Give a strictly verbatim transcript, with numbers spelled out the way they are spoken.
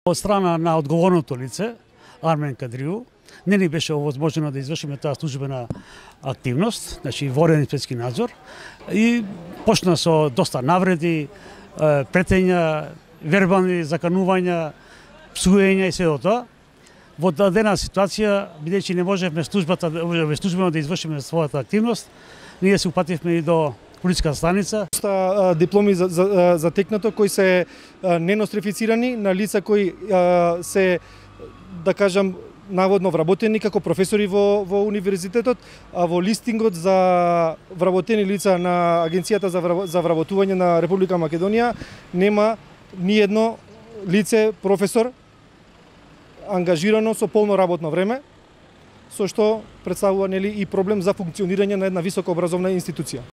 Од страна на одговорното лице, Армен Кадриу, не ни беше овозможено да извршиме таа службена активност, значи воден инспекцијски надзор, и почна со доста навреди, претења, вербални заканувања, псуења и се тоа. Во дадена ситуација, бидејќи не можевме службата службено да извршиме својата активност, ние се упативме и до полициска станица. Дипломи за, за, за текнато кои се ненострифицирани на лица кои се, да кажам, наводно вработени како професори во, во универзитетот, а во листингот за вработени лица на Агенцијата за, за вработување на Република Македонија нема ни едно лице професор ангажирано со полно работно време, со што представува нели и проблем за функционирање на една висока образовна институција.